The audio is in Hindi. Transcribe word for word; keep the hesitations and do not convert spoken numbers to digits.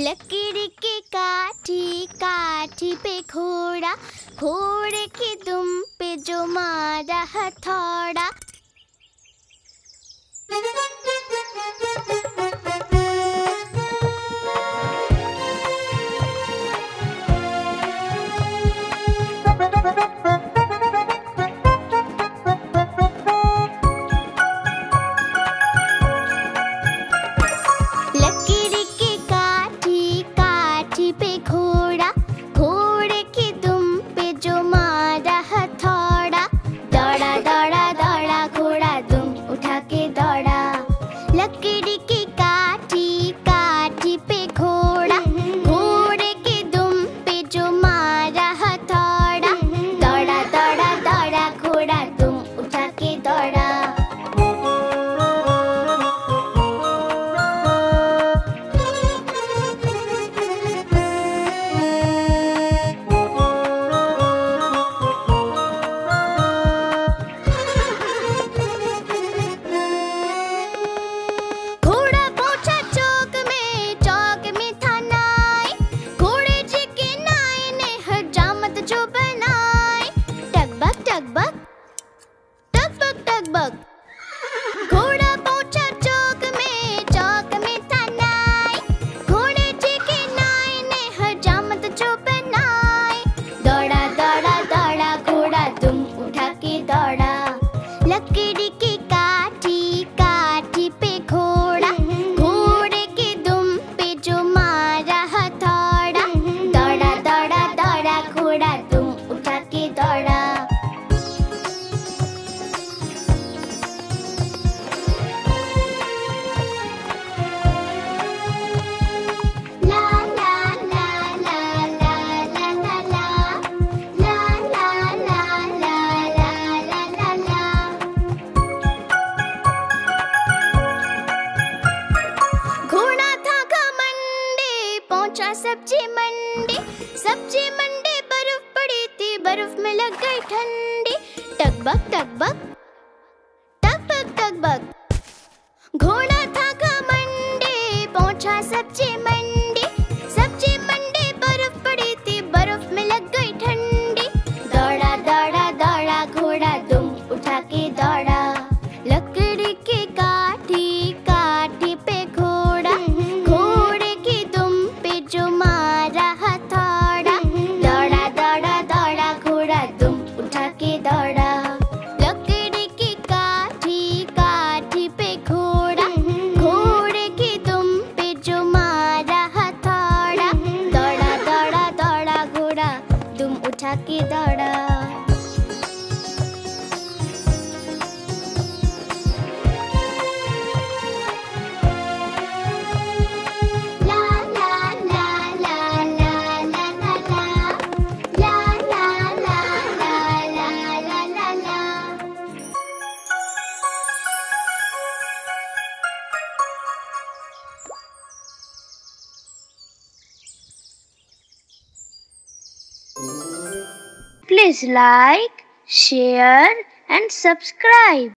लकड़ी की काठी, काठी पे घोड़ा, घोड़े की दुम पे जो मारा हथौड़ा। लकड़ी की काठी, काठी पे घोड़ा, घोड़े की दुम पे जो मारा हथौड़ा। दौड़ा दौड़ा दौड़ा घोड़ा दुम उठा के दौड़ा। लकड़ी की काठी, काठी पे घोड़ा, घोड़े की दुम पे जो मारा हथौड़ा। दौड़ा दौड़ा दौड़ा घोड़ा दुम उठा के दौड़ा। घोड़ा पहुंचा चौक में, चौक में था नाई। घोड़े जी के नाई ने हजामत जो बनाई। दौड़ा दौड़ा दौड़ा घोड़ा दुम उठा के दौड़ा। लकड़ी की काठी, काठी पे घोड़ा, घोड़े के दुम पे जो मारा हथौड़ा। दौड़ा दौड़ा दौड़ा घोड़ा दुम उठा के दौड़ा। सब्जी मंडी, सब्जी मंडी बर्फ पड़ी थी, बर्फ में लग गई ठंडी। टकबक टकबक टकबक टकबक घोड़ा था का मंडी, पहुंचा सब्जी मंडी। सब्जी मंडी बर्फ पड़ी थी, बर्फ में लग गई ठंडी। दौड़ा दौड़ा दौड़ा घोड़ा दुम उठा के दौड़ा। लकड़ी की काठी, काठी पे घोड़ा, घोड़े की दुम पे जो मारा हथौड़ा। दौड़ा दौड़ा दौड़ा घोड़ा दुम उठा के दौड़ा। लकड़ी की काठी, काठी पे घोड़ा, घोड़े की दुम पे जो मारा हथौड़ा। दौड़ा दौड़ा दौड़ा घोड़ा दुम उठा के दौड़ा। Please like, share and subscribe.